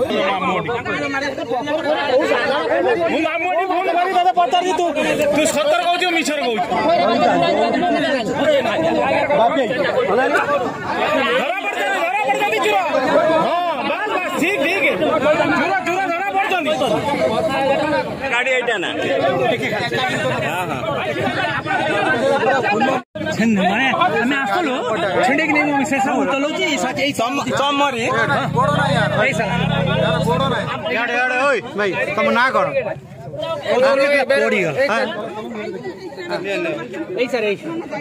पचारि तू सतर कौच मिछर कौच ठीक ठीक गाड़ी आईटा ना माने हमें आसलो छेंडे कि नहीं से सब चलोची सच ए चमरी बड़ो ना यार ऐसा बड़ो ना यार यार ओए भाई तुम ना करो बड़ी ए सर ए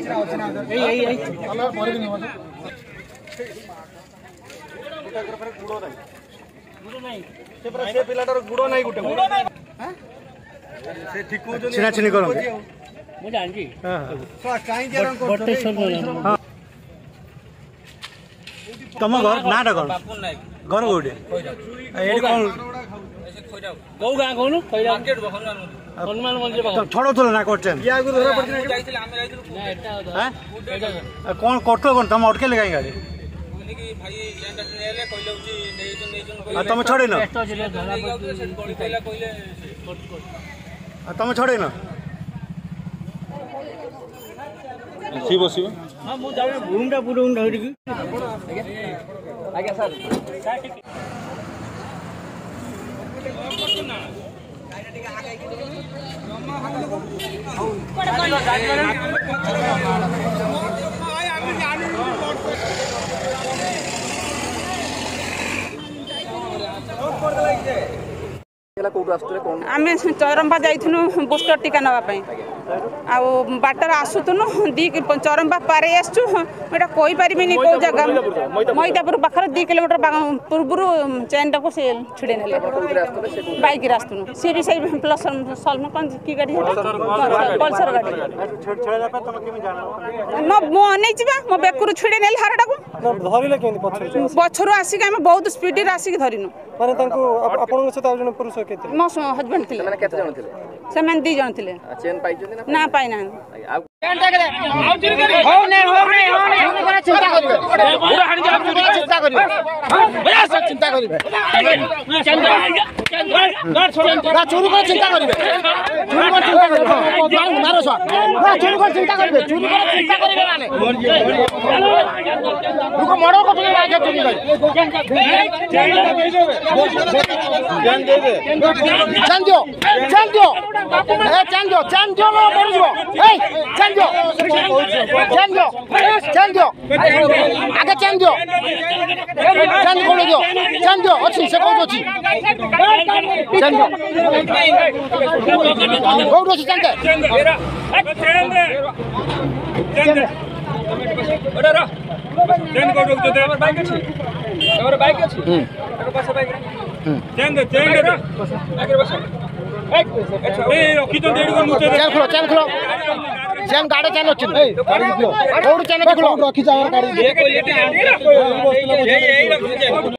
गुड़ो नहीं से पिलाटर गुड़ो नहीं गुटे हां से ठीक हो जो छिना छिनी करो मु जान जी हां तो काई के रंग करते हां तुम घर नाटा कर घर गोडे एडी कोन गौ गां कोन खैरा मार्केट हनुमान मंदिर छोड़ो तो ना करछन या गु धरा पड़छ जाइथिले हम जाइथिलु ना एटा हां कोन करतो कोन तुम अटके लगाई गाड़ी भाई लैंड नेले कहलौची नेजन तुम छोड़े न तुम छोड़े न सी बसिबो हां मु जाबे भूमटा पुरो धरि की आगे सर आम चरंपा जाइनु बुस्टर टीका नापी बाटर आसुनु दी चरंपा पारे आसटा कही पारि कौ जगह मैदापुर पाखे 2 किलोमीटर पूर्व चेन टाक से छिड़े ने बैक आसुनु सी भी सही प्लस सलमान की गाड़ी पल्सर गाड़ी मो अनैची मो बेकुर छिड़े ने हारटा को पछर आसिक आम बहुत स्पीड आसिक धरिनु मो हजबैंड थे से 2 जन थे ना पाई ना चिंता आगे चैन दियो चैन कोन दियो चैन दियो अछि से कोन अछि चैन दियो कोन अछि चैन दे चैन ओडा रा चैन कोन रुक दे हमर बाइक अछि हमर बाइक अछि एकर पास बाइक चैन दे आगे बस ए रखी तो देडी को नुचे चैन खोलो चैन गाड़ी चैन अछि गाड़ी दियो कोन चैन खोलो रखी जा गाड़ी